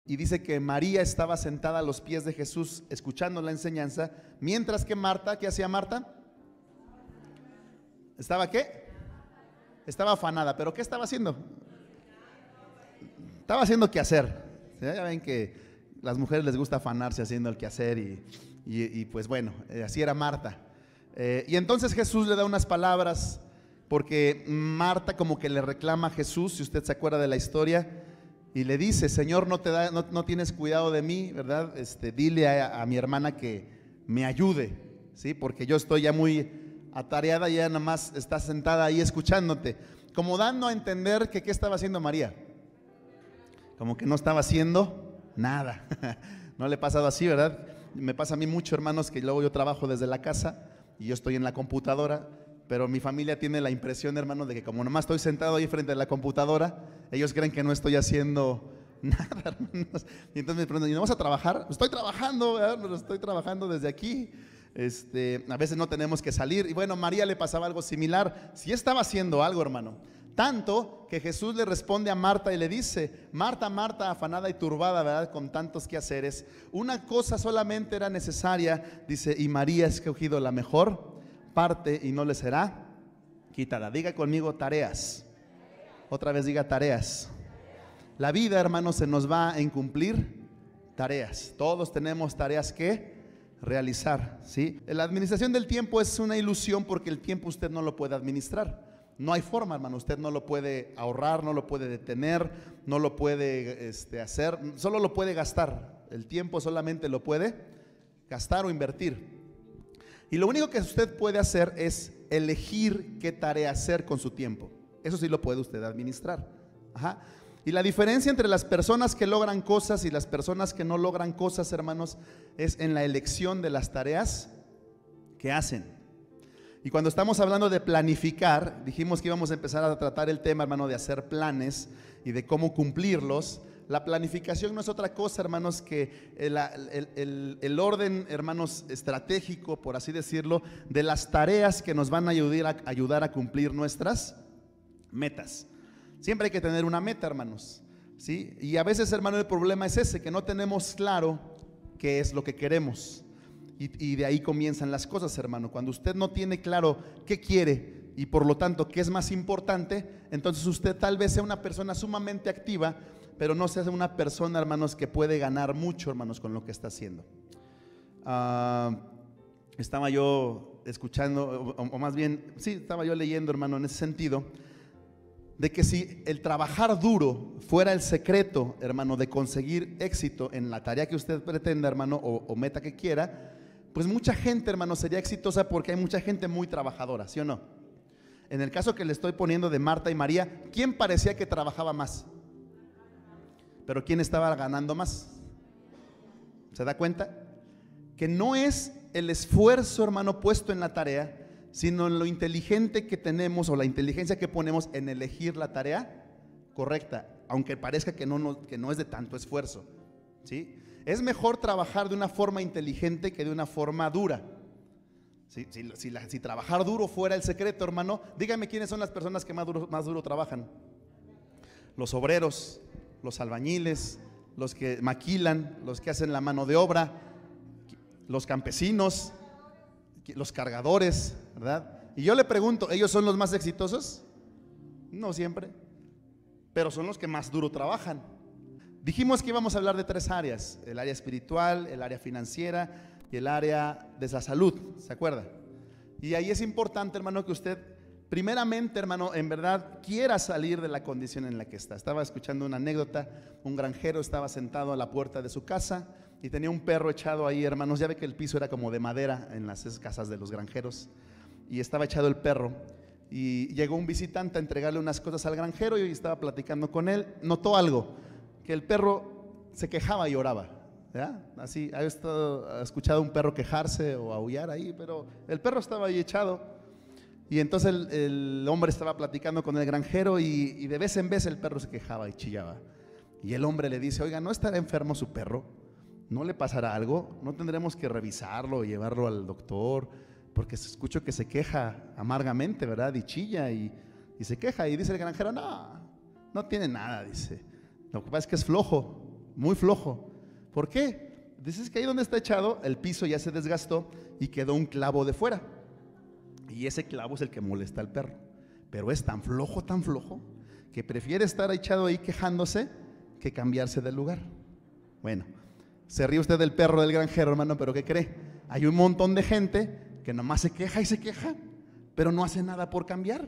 y dice que María estaba sentada a los pies de Jesús escuchando la enseñanza, mientras que Marta, ¿qué hacía Marta? ¿Estaba qué? Estaba afanada, pero ¿qué estaba haciendo? Estaba haciendo quehacer. Ya ven que las mujeres les gusta afanarse haciendo el quehacer y pues bueno, así era Marta. Y entonces Jesús le da unas palabras, porque Marta como que le reclama a Jesús, si usted se acuerda de la historia, y le dice: Señor, no tienes cuidado de mí, ¿verdad? Dile a mi hermana que me ayude, ¿sí? Porque yo estoy ya muy atareada y ella nada más está sentada ahí escuchándote, como dando a entender que ¿qué estaba haciendo María? Como que no estaba haciendo nada. ¿No le ha pasado así, verdad? Me pasa a mí mucho, hermanos, que luego yo trabajo desde la casa y yo estoy en la computadora, pero mi familia tiene la impresión, hermanos, de que como nomás estoy sentado ahí frente a la computadora, ellos creen que no estoy haciendo nada, hermanos. Y entonces me preguntan: ¿y no vas a trabajar? Estoy trabajando, ¿verdad? Pero estoy trabajando desde aquí. A veces no tenemos que salir. Y bueno, a María le pasaba algo similar. Sí estaba haciendo algo, hermano. Tanto que Jesús le responde a Marta y le dice: Marta, Marta, afanada y turbada, ¿verdad? Con tantos quehaceres, una cosa solamente era necesaria. Dice: y María ha escogido la mejor parte y no le será quitada. Diga conmigo: tareas. Otra vez diga: tareas. La vida, hermanos, se nos va en cumplir tareas. Todos tenemos tareas que realizar, ¿sí? La administración del tiempo es una ilusión, porque el tiempo usted no lo puede administrar. No hay forma, hermano. Usted no lo puede ahorrar, no lo puede detener, no lo puede hacer, solo lo puede gastar. El tiempo solamente lo puede gastar o invertir. Y lo único que usted puede hacer es elegir qué tarea hacer con su tiempo. Eso sí lo puede usted administrar. Ajá. Y la diferencia entre las personas que logran cosas y las personas que no logran cosas, hermanos, es en la elección de las tareas que hacen. Y cuando estamos hablando de planificar, dijimos que íbamos a empezar a tratar el tema, hermano, de hacer planes y de cómo cumplirlos. La planificación no es otra cosa, hermanos, que el orden, hermanos, estratégico, por así decirlo, de las tareas que nos van a ayudar a cumplir nuestras metas. Siempre hay que tener una meta, hermanos, ¿sí? Y a veces, hermano, el problema es ese, que no tenemos claro qué es lo que queremos. Y de ahí comienzan las cosas, hermano. Cuando usted no tiene claro qué quiere y por lo tanto qué es más importante, entonces usted tal vez sea una persona sumamente activa, pero no sea una persona, hermanos, que puede ganar mucho, hermanos, con lo que está haciendo. Estaba yo escuchando, o más bien, sí, estaba yo leyendo, hermano, en ese sentido, de que si el trabajar duro fuera el secreto, hermano, de conseguir éxito en la tarea que usted pretenda, hermano, o meta que quiera, pues mucha gente, hermano, sería exitosa, porque hay mucha gente muy trabajadora, ¿sí o no? En el caso que le estoy poniendo de Marta y María, ¿quién parecía que trabajaba más? Pero ¿quién estaba ganando más? ¿Se da cuenta? Que no es el esfuerzo, hermano, puesto en la tarea, sino en lo inteligente que tenemos, o la inteligencia que ponemos en elegir la tarea correcta, aunque parezca que no es de tanto esfuerzo, ¿sí? Es mejor trabajar de una forma inteligente que de una forma dura. Si trabajar duro fuera el secreto, hermano, dígame quiénes son las personas que más duro trabajan. Los obreros, los albañiles, los que maquilan, los que hacen la mano de obra, los campesinos, los cargadores, ¿verdad? Y yo le pregunto, ¿ellos son los más exitosos? No siempre, pero son los que más duro trabajan. Dijimos que íbamos a hablar de 3 áreas: el área espiritual, el área financiera y el área de la salud, ¿se acuerda? Y ahí es importante, hermano, que usted primeramente, hermano, en verdad quiera salir de la condición en la que está. Estaba escuchando una anécdota. Un granjero estaba sentado a la puerta de su casa y tenía un perro echado ahí, hermanos. Ya ve que el piso era como de madera en las casas de los granjeros, y estaba echado el perro. Y llegó un visitante a entregarle unas cosas al granjero y estaba platicando con él. Notó algo, que el perro se quejaba y lloraba, ¿ya? Así, ¿ha escuchado un perro quejarse o aullar ahí? Pero el perro estaba ahí echado. Y entonces el hombre estaba platicando con el granjero y de vez en vez el perro se quejaba y chillaba. Y el hombre le dice: oiga, ¿no estará enfermo su perro? ¿No le pasará algo? ¿No tendremos que revisarlo y llevarlo al doctor? Porque escucho que se queja amargamente, ¿verdad? Y chilla y se queja. Y dice el granjero: no tiene nada, dice. Lo que pasa es que es flojo. muy flojo. ¿Por qué? Dices que ahí donde está echado, el piso ya se desgastó y quedó un clavo de fuera. Y ese clavo es el que molesta al perro. Pero es tan flojo, que prefiere estar echado ahí quejándose que cambiarse del lugar. Bueno, se ríe usted del perro del granjero, hermano, pero ¿qué cree? Hay un montón de gente que nomás se queja y se queja, pero no hace nada por cambiar.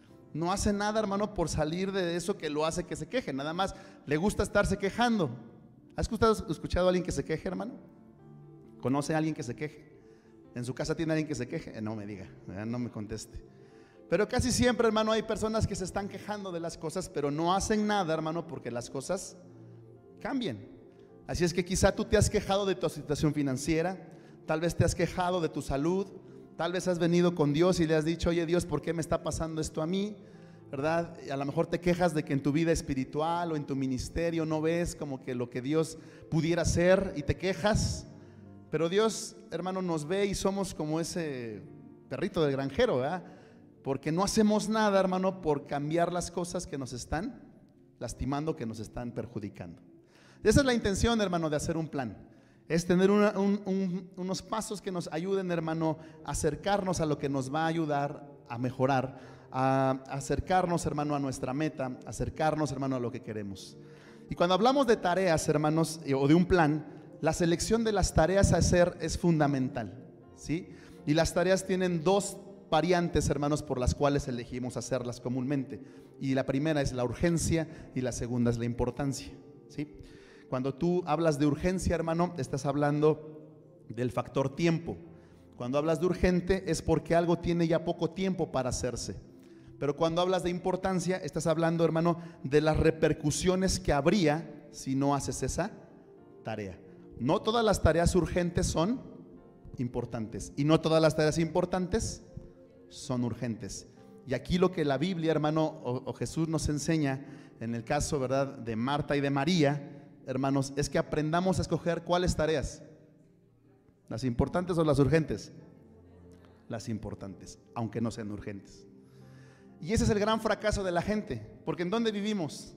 No hace nada, hermano, por salir de eso que lo hace que se queje. Nada más le gusta estarse quejando. ¿Has escuchado a alguien que se queje, hermano? ¿Conoce a alguien que se queje? ¿En su casa tiene alguien que se queje? No me diga, no me conteste. Pero casi siempre, hermano, hay personas que se están quejando de las cosas, pero no hacen nada, hermano, porque las cosas cambien. Así es que quizá tú te has quejado de tu situación financiera, tal vez te has quejado de tu salud, tal vez has venido con Dios y le has dicho: oye Dios, ¿por qué me está pasando esto a mí? ¿Verdad? Y a lo mejor te quejas de que en tu vida espiritual o en tu ministerio no ves como que lo que Dios pudiera hacer y te quejas. Pero Dios, hermano, nos ve y somos como ese perrito del granjero, ¿verdad? Porque no hacemos nada, hermano, por cambiar las cosas que nos están lastimando, que nos están perjudicando. Esa es la intención, hermano, de hacer un plan. Es tener unos pasos que nos ayuden, hermano, a acercarnos a lo que nos va a ayudar a mejorar, a acercarnos, hermano, a nuestra meta, acercarnos, hermano, a lo que queremos. Y cuando hablamos de tareas, hermanos, o de un plan, la selección de las tareas a hacer es fundamental, ¿sí? Y las tareas tienen dos variantes, hermanos, por las cuales elegimos hacerlas comúnmente. Y la primera es la urgencia y la segunda es la importancia, ¿sí? Cuando tú hablas de urgencia, hermano, estás hablando del factor tiempo. Cuando hablas de urgente es porque algo tiene ya poco tiempo para hacerse. Pero cuando hablas de importancia, estás hablando, hermano, de las repercusiones que habría si no haces esa tarea. No todas las tareas urgentes son importantes y no todas las tareas importantes son urgentes. Y aquí lo que la Biblia, hermano, o Jesús nos enseña en el caso, ¿verdad?, de Marta y de María, hermanos, es que aprendamos a escoger cuáles tareas, las importantes o las urgentes. Las importantes, aunque no sean urgentes. Y ese es el gran fracaso de la gente, porque ¿en dónde vivimos?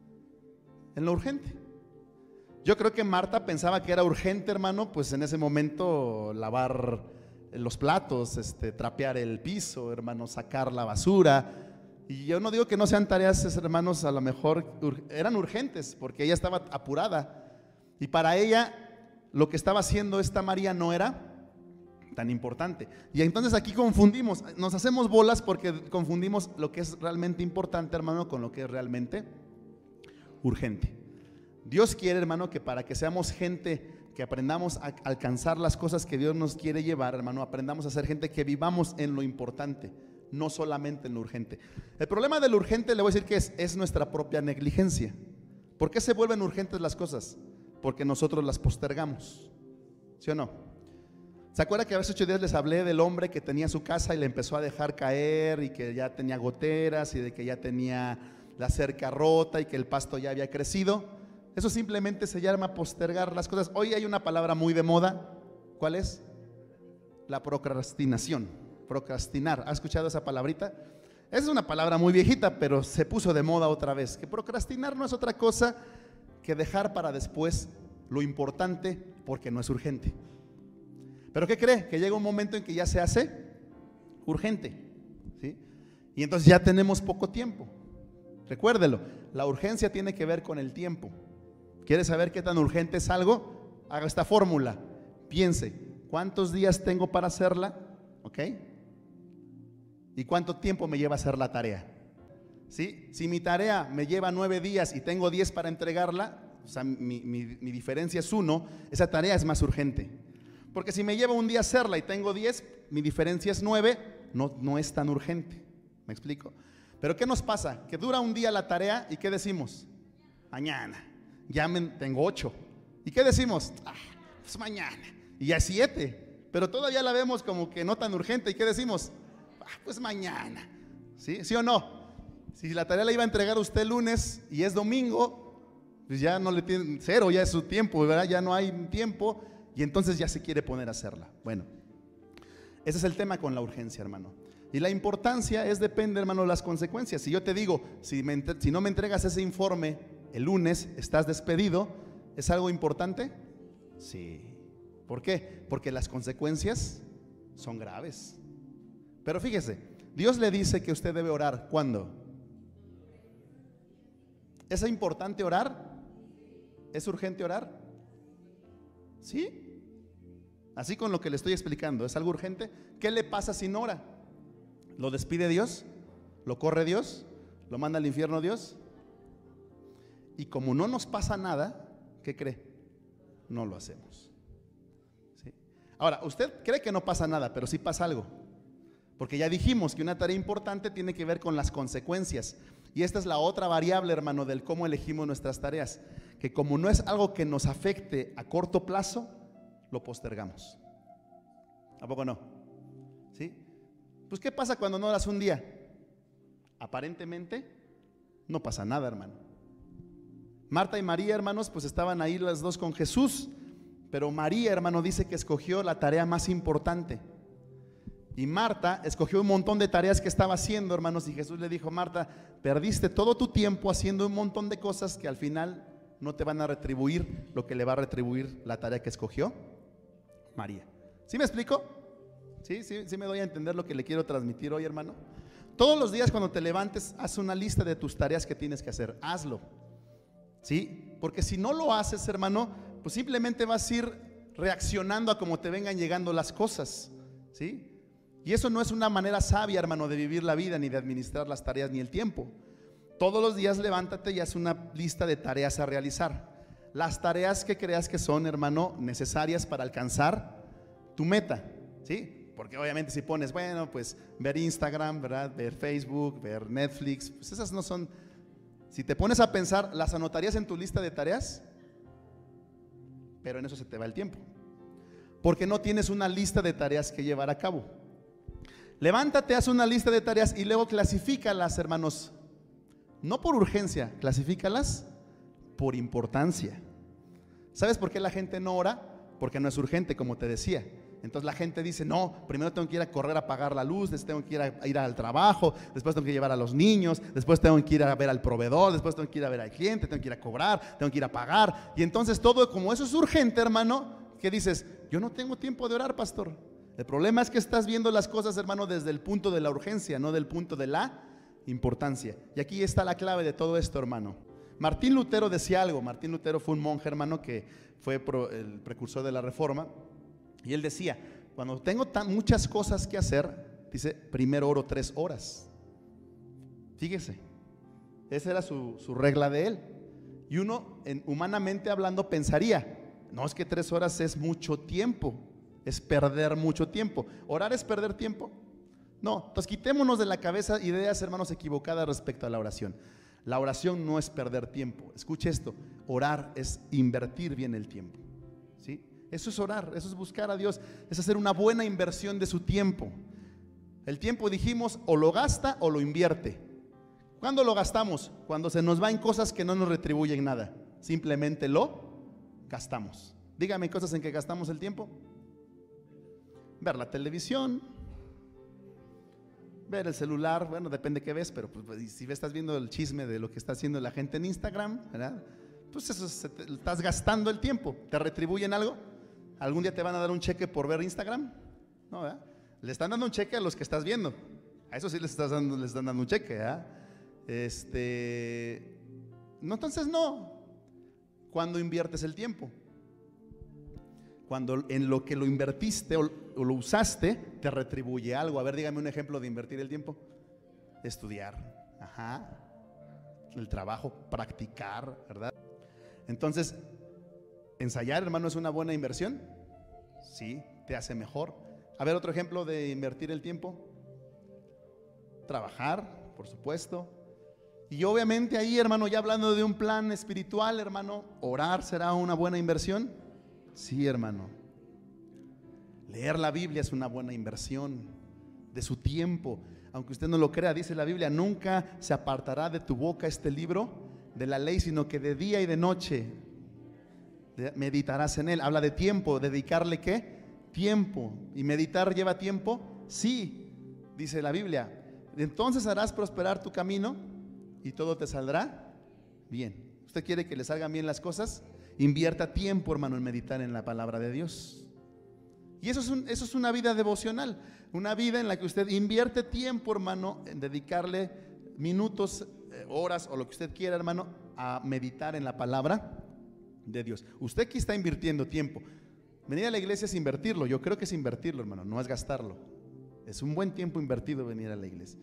En lo urgente. Yo creo que Marta pensaba que era urgente, hermano, pues en ese momento lavar los platos, trapear el piso, hermano, sacar la basura. Y yo no digo que no sean tareas, hermanos, a lo mejor eran urgentes, porque ella estaba apurada. Y para ella, lo que estaba haciendo esta María no era tan importante. Y entonces aquí confundimos, nos hacemos bolas porque confundimos lo que es realmente importante, hermano, con lo que es realmente urgente. Dios quiere, hermano, que para que seamos gente que aprendamos a alcanzar las cosas que Dios nos quiere llevar, hermano, aprendamos a ser gente que vivamos en lo importante, no solamente en lo urgente. El problema de lo urgente, le voy a decir que es nuestra propia negligencia. ¿Por qué se vuelven urgentes las cosas? Porque nosotros las postergamos, ¿sí o no? ¿Se acuerda que hace 8 días les hablé del hombre que tenía su casa y le empezó a dejar caer y que ya tenía goteras y de que ya tenía la cerca rota y que el pasto ya había crecido? Eso simplemente se llama postergar las cosas. Hoy hay una palabra muy de moda. ¿Cuál es? La procrastinación. Procrastinar. ¿Ha escuchado esa palabrita? Es una palabra muy viejita, pero se puso de moda otra vez. Que procrastinar no es otra cosa que dejar para después lo importante porque no es urgente. ¿Pero qué cree? Que llega un momento en que ya se hace urgente, ¿sí? Y entonces ya tenemos poco tiempo. Recuérdelo, la urgencia tiene que ver con el tiempo. ¿Quiere saber qué tan urgente es algo? Haga esta fórmula. Piense, ¿cuántos días tengo para hacerla? ¿Ok? ¿Y cuánto tiempo me lleva a hacer la tarea? ¿Sí? Si mi tarea me lleva 9 días y tengo 10 para entregarla, o sea, mi diferencia es 1, esa tarea es más urgente. Porque si me lleva un día hacerla y tengo 10, mi diferencia es 9, no es tan urgente. ¿Me explico? Pero ¿qué nos pasa? Que dura un día la tarea y ¿qué decimos? Mañana. Ya tengo 8. ¿Y qué decimos? Pues mañana. Y ya 7. Pero todavía la vemos como que no tan urgente. ¿Y qué decimos? Pues mañana. ¿Sí? ¿Sí o no? Si la tarea la iba a entregar usted el lunes y es domingo, pues ya no le tiene, cero, ya es su tiempo, ¿verdad? Ya no hay tiempo y entonces ya se quiere poner a hacerla. Bueno, ese es el tema con la urgencia, hermano. Y la importancia depende, hermano, de las consecuencias. Si yo te digo, si no me entregas ese informe el lunes, estás despedido, ¿Es algo importante? Sí. ¿Por qué? Porque las consecuencias son graves. Pero fíjese, Dios le dice que usted debe orar. ¿Cuándo? ¿Es importante orar? ¿Es urgente orar? ¿Sí? Así con lo que le estoy explicando, ¿es algo urgente? ¿Qué le pasa si no ora? ¿Lo despide Dios? ¿Lo corre Dios? ¿Lo manda al infierno Dios? Y como no nos pasa nada, ¿qué cree? No lo hacemos. ¿Sí? Ahora, usted cree que no pasa nada, pero sí pasa algo. Porque ya dijimos que una tarea importante tiene que ver con las consecuencias. Y esta es la otra variable, hermano, del cómo elegimos nuestras tareas. Que como no es algo que nos afecte a corto plazo, lo postergamos. ¿A poco no? ¿Sí? Pues ¿qué pasa cuando no oras un día? Aparentemente no pasa nada, hermano. Marta y María, hermanos, pues estaban ahí las dos con Jesús. Pero María, hermano, dice que escogió la tarea más importante. Y Marta escogió un montón de tareas que estaba haciendo, hermanos, y Jesús le dijo: Marta, perdiste todo tu tiempo haciendo un montón de cosas que al final no te van a retribuir lo que le va a retribuir la tarea que escogió María. ¿Sí me explico? ¿Sí me doy a entender lo que le quiero transmitir hoy, hermano? Todos los días cuando te levantes, haz una lista de tus tareas que tienes que hacer. Hazlo. ¿Sí? Porque si no lo haces, hermano, pues simplemente vas a ir reaccionando a cómo te vengan llegando las cosas. ¿Sí? Y eso no es una manera sabia, hermano, de vivir la vida, ni de administrar las tareas, ni el tiempo. Todos los días levántate y haz una lista de tareas a realizar. Las tareas que creas que son, hermano, necesarias para alcanzar tu meta, ¿sí? Porque obviamente si pones, bueno, pues ver Instagram, ¿verdad? Ver Facebook, ver Netflix, pues esas no son. Si te pones a pensar, ¿las anotarías en tu lista de tareas? Pero en eso se te va el tiempo, porque no tienes una lista de tareas que llevar a cabo. Levántate, haz una lista de tareas y luego clasifícalas, hermanos. No por urgencia, clasifícalas por importancia. ¿Sabes por qué la gente no ora? Porque no es urgente, como te decía. Entonces la gente dice: no, primero tengo que ir a correr a apagar la luz, después tengo que ir al trabajo, después tengo que llevar a los niños, después tengo que ir a ver al proveedor, después tengo que ir a ver al cliente, tengo que ir a cobrar, tengo que ir a pagar. Y entonces todo, como eso es urgente, hermano, ¿qué dices? Yo no tengo tiempo de orar, pastor. El problema es que estás viendo las cosas, hermano, desde el punto de la urgencia, no del punto de la importancia. Y aquí está la clave de todo esto, hermano. Martín Lutero decía algo. Martín Lutero fue un monje, hermano, que fue el precursor de la Reforma. Y él decía: cuando tengo muchas cosas que hacer, dice, primero oro 3 horas. Fíjese, esa era su regla de él. Y uno, humanamente hablando, pensaría: no, es que 3 horas es mucho tiempo. Es perder mucho tiempo. ¿Orar es perder tiempo? No. Entonces quitémonos de la cabeza ideas, hermanos, equivocadas respecto a la oración. La oración no es perder tiempo. Escuche esto: orar es invertir bien el tiempo. ¿Sí? Eso es orar, eso es buscar a Dios, es hacer una buena inversión de su tiempo. El tiempo, dijimos, o lo gasta o lo invierte. ¿Cuándo lo gastamos? Cuando se nos va en cosas que no nos retribuyen nada. Simplemente lo gastamos. Dígame cosas en que gastamos el tiempo. Ver la televisión, ver el celular, bueno, depende qué ves, pero pues, si estás viendo el chisme de lo que está haciendo la gente en Instagram, ¿verdad? Pues eso estás gastando el tiempo. ¿Te retribuyen algo? ¿Algún día te van a dar un cheque por ver Instagram? No, ¿verdad? Le están dando un cheque a los que estás viendo. A eso sí les están dando un cheque, ¿verdad? No, entonces no. ¿Cuándo inviertes el tiempo? Cuando en lo que lo invertiste o lo usaste te retribuye algo. A ver, dígame un ejemplo de invertir el tiempo. Estudiar, ajá, el trabajo, practicar, ¿verdad? Entonces, ensayar, hermano, ¿es una buena inversión? Sí, te hace mejor. A ver, otro ejemplo de invertir el tiempo. Trabajar, por supuesto. Y obviamente ahí, hermano, ya hablando de un plan espiritual, hermano, ¿orar será una buena inversión? Sí, hermano. Leer la Biblia es una buena inversión de su tiempo. Aunque usted no lo crea, dice la Biblia: nunca se apartará de tu boca este libro de la ley, sino que de día y de noche meditarás en él. Habla de tiempo, dedicarle ¿qué? Tiempo. ¿Y meditar lleva tiempo? Sí, dice la Biblia. Entonces harás prosperar tu camino y todo te saldrá bien. ¿Usted quiere que le salgan bien las cosas? invierta tiempo, hermano, en meditar en la palabra de Dios. Y eso es una vida devocional, una vida en la que usted invierte tiempo, hermano, en dedicarle minutos, horas o lo que usted quiera, hermano, a meditar en la palabra de Dios. Usted aquí está invirtiendo tiempo. Venir a la iglesia es invertirlo. Yo creo que es invertirlo, hermano, no es gastarlo. Es un buen tiempo invertido venir a la iglesia.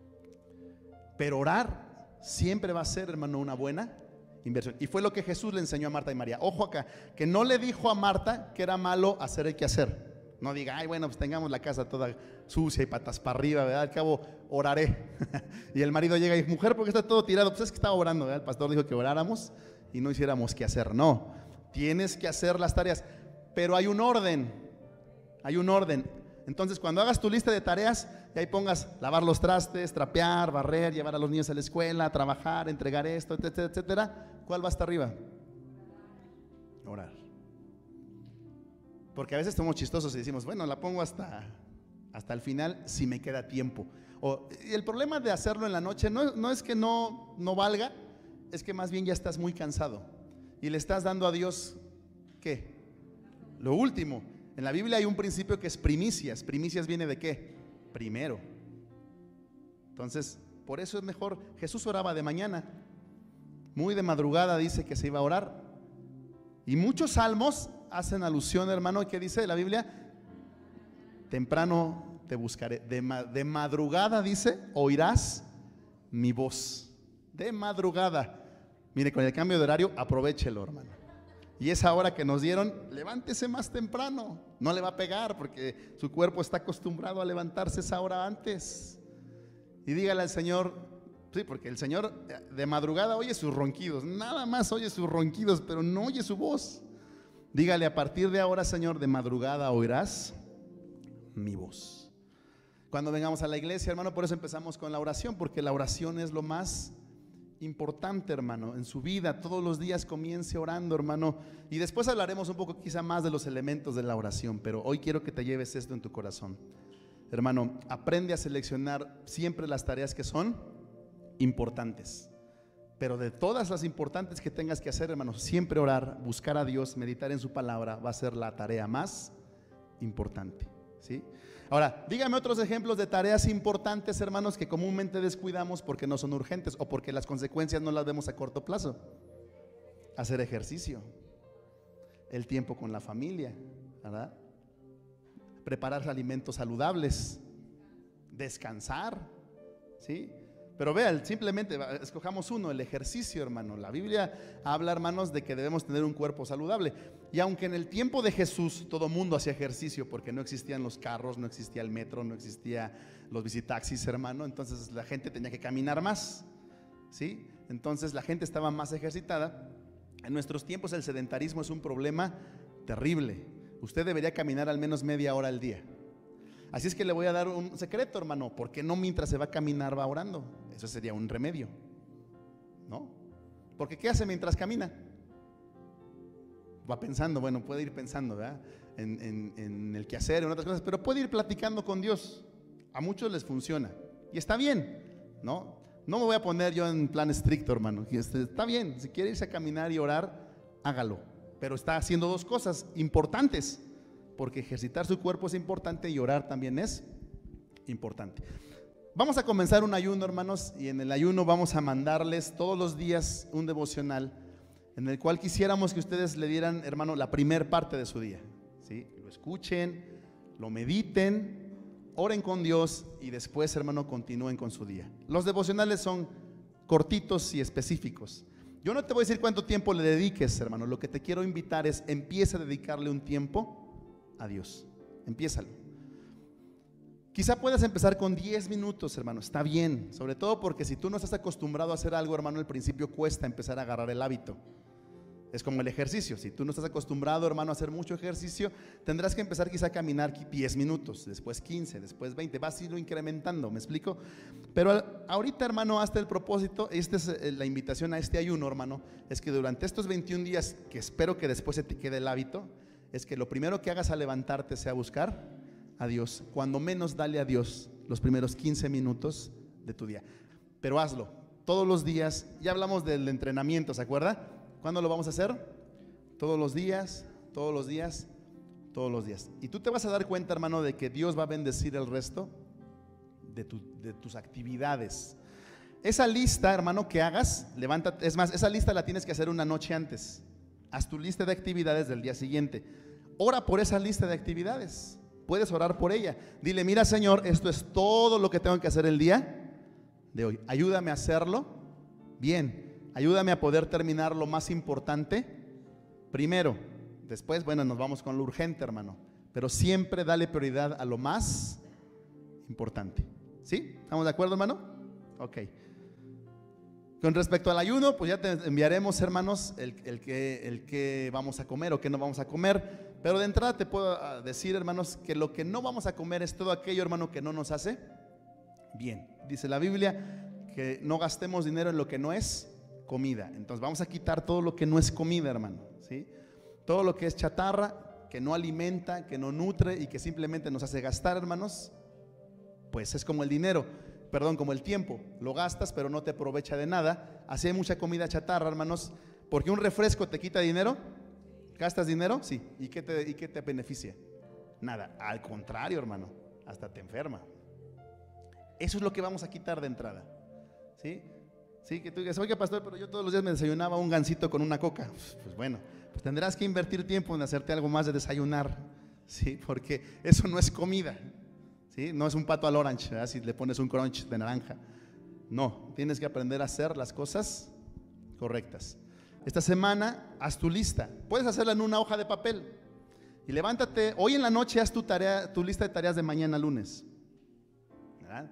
Pero orar siempre va a ser, hermano, una buena inversión. Y fue lo que Jesús le enseñó a Marta y María. Ojo acá, que no le dijo a Marta que era malo hacer el quehacer. No diga, ay, bueno, pues tengamos la casa toda sucia y patas para arriba, ¿verdad? Al cabo oraré. Y el marido llega y dice, mujer, ¿por qué está todo tirado? Pues es que estaba orando, ¿verdad? El pastor dijo que oráramos y no hiciéramos quehacer. No, tienes que hacer las tareas, pero hay un orden. Hay un orden. Entonces, cuando hagas tu lista de tareas, y ahí pongas lavar los trastes, trapear, barrer, llevar a los niños a la escuela, trabajar, entregar esto, etcétera, etcétera, ¿cuál va hasta arriba? Orar. Porque a veces somos chistosos y decimos, bueno, la pongo hasta el final si me queda tiempo. Y el problema de hacerlo en la noche no es que no valga, es que más bien ya estás muy cansado y le estás dando a Dios, ¿qué? Lo último. En la Biblia hay un principio que es primicias. Primicias viene de ¿qué? Primero. Entonces, por eso es mejor. Jesús oraba de mañana, muy de madrugada dice que se iba a orar. Y muchos salmos hacen alusión, hermano, ¿qué dice la Biblia? Temprano te buscaré. De madrugada dice, oirás mi voz. De madrugada. Mire, con el cambio de horario, aprovéchelo, hermano. Y esa hora que nos dieron, levántese más temprano. No le va a pegar porque su cuerpo está acostumbrado a levantarse esa hora antes. Y dígale al Señor, sí, porque el Señor de madrugada oye sus ronquidos, nada más oye sus ronquidos, pero no oye su voz. Dígale, a partir de ahora, Señor, de madrugada oirás mi voz. Cuando vengamos a la iglesia, hermano, por eso empezamos con la oración, porque la oración es lo más importante, hermano, en su vida. Todos los días comience orando, hermano, y después hablaremos un poco quizá más de los elementos de la oración, pero hoy quiero que te lleves esto en tu corazón, hermano. Aprende a seleccionar siempre las tareas que son importantes, pero de todas las importantes que tengas que hacer, hermano, siempre orar, buscar a Dios, meditar en su palabra va a ser la tarea más importante, ¿sí? Ahora, dígame otros ejemplos de tareas importantes, hermanos, que comúnmente descuidamos porque no son urgentes o porque las consecuencias no las vemos a corto plazo. Hacer ejercicio, el tiempo con la familia, ¿verdad? Preparar alimentos saludables, descansar, ¿sí? Pero vean, simplemente escojamos uno, el ejercicio, hermano. La Biblia habla, hermanos, de que debemos tener un cuerpo saludable. Y aunque en el tiempo de Jesús todo mundo hacía ejercicio, porque no existían los carros, no existía el metro, no existía los visitaxis, hermano, entonces la gente tenía que caminar más, ¿sí? Entonces la gente estaba más ejercitada. En nuestros tiempos el sedentarismo es un problema terrible. Usted debería caminar al menos media hora al día. Así es que le voy a dar un secreto, hermano. ¿Por qué no mientras se va a caminar va orando? Eso sería un remedio, ¿no? Porque ¿qué hace mientras camina? Va pensando, bueno, puede ir pensando, ¿verdad? En el quehacer, en otras cosas, pero puede ir platicando con Dios. A muchos les funciona y está bien, ¿no? No me voy a poner yo en plan estricto, hermano. Está bien, si quiere irse a caminar y orar, hágalo. Pero está haciendo dos cosas importantes, porque ejercitar su cuerpo es importante y orar también es importante. Vamos a comenzar un ayuno, hermanos, y en el ayuno vamos a mandarles todos los días un devocional en el cual quisiéramos que ustedes le dieran, hermano, la primer parte de su día, ¿sí? Lo escuchen, lo mediten, oren con Dios y después, hermano, continúen con su día. Los devocionales son cortitos y específicos. Yo no te voy a decir cuánto tiempo le dediques, hermano. Lo que te quiero invitar es, empieza a dedicarle un tiempo a Dios. Empiézalo. Quizá puedas empezar con 10 minutos, hermano. Está bien, sobre todo porque si tú no estás acostumbrado a hacer algo, hermano, al principio cuesta empezar a agarrar el hábito. Es como el ejercicio. Si tú no estás acostumbrado, hermano, a hacer mucho ejercicio, tendrás que empezar quizá a caminar 10 minutos, después 15, después 20, vas a irlo incrementando, ¿me explico? Pero ahorita, hermano, hasta el propósito, esta es la invitación a este ayuno, hermano, es que durante estos 21 días, que espero que después se te quede el hábito, es que lo primero que hagas al levantarte sea buscar a Dios. Cuando menos, dale a Dios los primeros 15 minutos de tu día. Pero hazlo todos los días. Ya hablamos del entrenamiento, ¿se acuerda? ¿Cuándo lo vamos a hacer? todos los días, todos los días, todos los días. Y tú te vas a dar cuenta, hermano, de que Dios va a bendecir el resto de tus actividades. Esa lista, hermano, que hagas, levántate. Es más, esa lista la tienes que hacer una noche antes. Haz tu lista de actividades del día siguiente. Ora por esa lista de actividades. Puedes orar por ella. Dile: mira, Señor, esto es todo lo que tengo que hacer el día de hoy. Ayúdame a hacerlo bien. Ayúdame a poder terminar lo más importante primero. Después, bueno, nos vamos con lo urgente, hermano. Pero siempre dale prioridad a lo más importante. ¿Sí? ¿Estamos de acuerdo, hermano? Ok. Con respecto al ayuno, pues ya te enviaremos, hermanos, el que vamos a comer o que no vamos a comer. Pero de entrada te puedo decir, hermanos, que lo que no vamos a comer es todo aquello, hermano, que no nos hace bien. Dice la Biblia que no gastemos dinero en lo que no es comida. Entonces vamos a quitar todo lo que no es comida, hermano, ¿sí? Todo lo que es chatarra, que no alimenta, que no nutre y que simplemente nos hace gastar, hermanos, pues es como el dinero. Perdón, como el tiempo, lo gastas pero no te aprovecha de nada. Así hay mucha comida chatarra, hermanos, porque un refresco te quita dinero. ¿Gastas dinero? Sí. ¿Y qué te beneficia? Nada, al contrario, hermano, hasta te enferma. Eso es lo que vamos a quitar de entrada. ¿Sí? Sí, que tú digas: oiga, pastor, pero yo todos los días me desayunaba un gansito con una coca. Pues bueno, pues tendrás que invertir tiempo en hacerte algo más de desayunar, ¿sí? Porque eso no es comida. ¿Sí? No es un pato al orange, ¿verdad? Si le pones un crunch de naranja. No, tienes que aprender a hacer las cosas correctas. Esta semana haz tu lista. Puedes hacerla en una hoja de papel. Y levántate, hoy en la noche haz tu lista de tareas de mañana lunes, ¿verdad?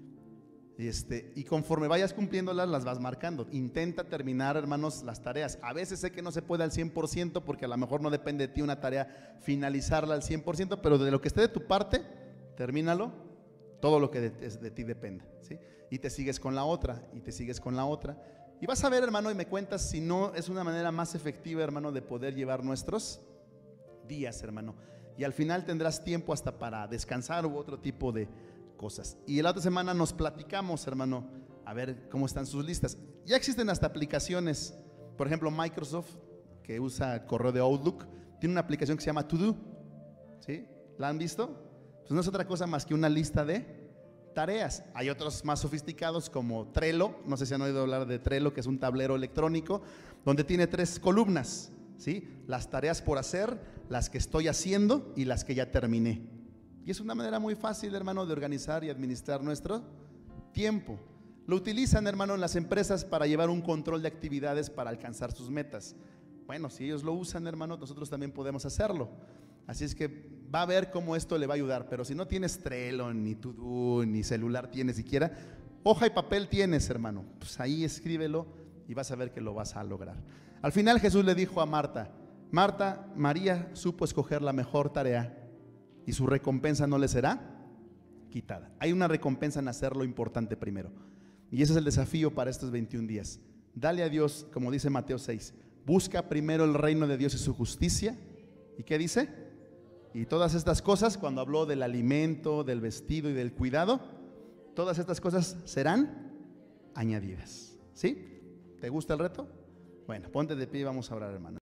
Y conforme vayas cumpliéndolas, las vas marcando. Intenta terminar, hermanos, las tareas. A veces sé que no se puede al 100%, porque a lo mejor no depende de ti una tarea finalizarla al 100%, pero de lo que esté de tu parte, termínalo, todo lo que de ti dependa, ¿sí? Y te sigues con la otra, y te sigues con la otra. Y vas a ver, hermano, y me cuentas si no es una manera más efectiva, hermano, de poder llevar nuestros días, hermano. Y al final tendrás tiempo hasta para descansar u otro tipo de cosas. Y la otra semana nos platicamos, hermano, a ver cómo están sus listas. Ya existen hasta aplicaciones. Por ejemplo, Microsoft, que usa el correo de Outlook, tiene una aplicación que se llama To Do, ¿sí? ¿La han visto? Pues no es otra cosa más que una lista de tareas. Hay otros más sofisticados como Trello. No sé si han oído hablar de Trello, que es un tablero electrónico donde tiene 3 columnas, ¿sí? Las tareas por hacer, las que estoy haciendo y las que ya terminé. Y es una manera muy fácil, hermano, de organizar y administrar nuestro tiempo. Lo utilizan, hermano, en las empresas para llevar un control de actividades para alcanzar sus metas. Bueno, si ellos lo usan, hermano, nosotros también podemos hacerlo. Así es que va a ver cómo esto le va a ayudar. Pero si no tienes Trello, ni To Do, ni celular tienes siquiera, hoja y papel tienes, hermano, pues ahí escríbelo y vas a ver que lo vas a lograr. Al final Jesús le dijo a Marta: Marta, María supo escoger la mejor tarea y su recompensa no le será quitada. Hay una recompensa en hacer lo importante primero. Y ese es el desafío para estos 21 días. Dale a Dios, como dice Mateo 6, busca primero el reino de Dios y su justicia. ¿Y qué dice? Y todas estas cosas, cuando habló del alimento, del vestido y del cuidado, todas estas cosas serán añadidas. ¿Sí? ¿Te gusta el reto? Bueno, ponte de pie y vamos a orar, hermano.